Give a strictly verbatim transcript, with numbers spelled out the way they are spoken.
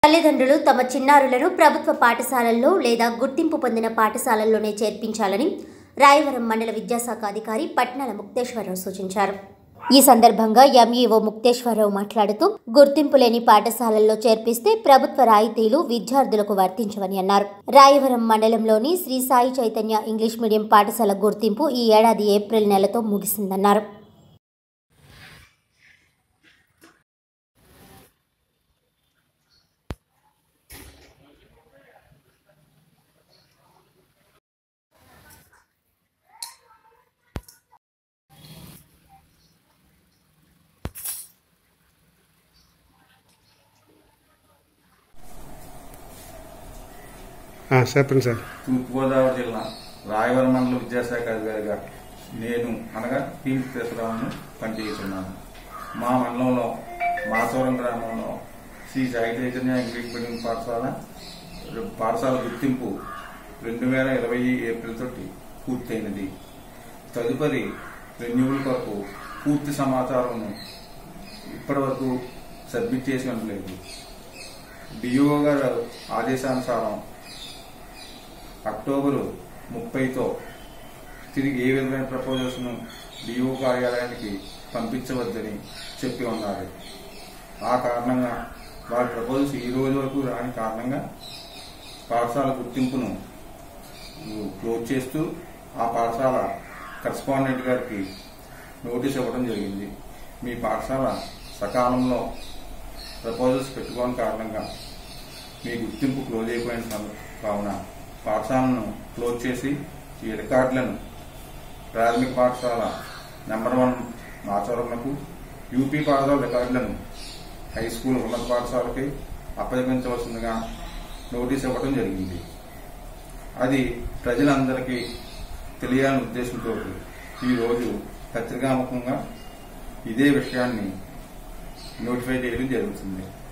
తల్లిదండ్రులు తమ చిన్నారులను ప్రభుత్వ పాఠశాలల్లో లేదా గుర్తింపు పొందిన పాఠశాలల్లోనే చేర్పించాలని రాయవరం మండల విద్యాశాఖ అధికారి పట్నాల ముక్తేశ్వరరావు సూచించారు. ఈ సందర్భంగా ఎంఈఓ ముక్తేశ్వరరావు మాట్లాడుతూ గుర్తింపు లేని పాఠశాలల్లో చేర్పిస్తే ప్రభుత్వ రాయితీలు విద్యార్థులకు వర్తించవని అన్నారు. రాయవరం మండలంలోని శ్రీ సాయి చైతన్య ఇంగ్లీష్ మీడియం పాఠశాల గుర్తింపు ఈ ఏడాది ఏప్రిల్ నెలతో ముగిసిందన్నారు. చెప్పండి సార్. తూర్పుగోదావరి జిల్లా రాయవరం మండల విద్యాశాఖ అధికారిగా నేను అనగా పి ముక్తేశ్వరరావును పనిచేస్తున్నాను. మా మండలంలో మాచవరం గ్రామంలో శ్రీ సాయి చైతన్య ఇంగ్లీష్ మీడియం పాఠశాల పాఠశాల గుర్తింపు రెండు వేల ఇరవై ఏప్రిల్ తోటి పూర్తయినది. తదుపరి రెన్యూవల్ కొరకు పూర్తి సమాచారం ఇప్పటి వరకు సబ్మిట్ చేసి ఉండలేదు. డిఓ గారు ఆదేశానుసారం అక్టోబరు ముప్పైతో తిరిగి ఏ విధమైన ప్రపోజల్స్ను డిఓ కార్యాలయానికి పంపించవద్దని చెప్పి ఉన్నారు. ఆ కారణంగా వారి ప్రపోజల్స్ ఈ రోజు వరకు రాని కారణంగా పాఠశాల గుర్తింపును క్లోజ్ చేస్తూ ఆ పాఠశాల కరెస్పాండెంట్ గారికి నోటీస్ ఇవ్వడం జరిగింది. మీ పాఠశాల సకాలంలో ప్రపోజల్స్ పెట్టుకోని కారణంగా మీ గుర్తింపు క్లోజ్ అయిపోయిన కావున పాఠశాలను క్లోజ్ చేసి ఈ రికార్డులను ప్రాథమిక పాఠశాల నెంబర్ వన్ మాచవరంకు, యూపీ పాఠశాల రికార్డులను హై స్కూల్ ఉన్నత పాఠశాలకి అప్పగించవలసిందిగా నోటీస్ ఇవ్వడం జరిగింది. అది ప్రజలందరికీ తెలియాలని ఉద్దేశంతో ఈరోజు పత్రికాముఖంగా ఇదే విషయాన్ని నోటిఫై చేయడం జరుగుతుంది.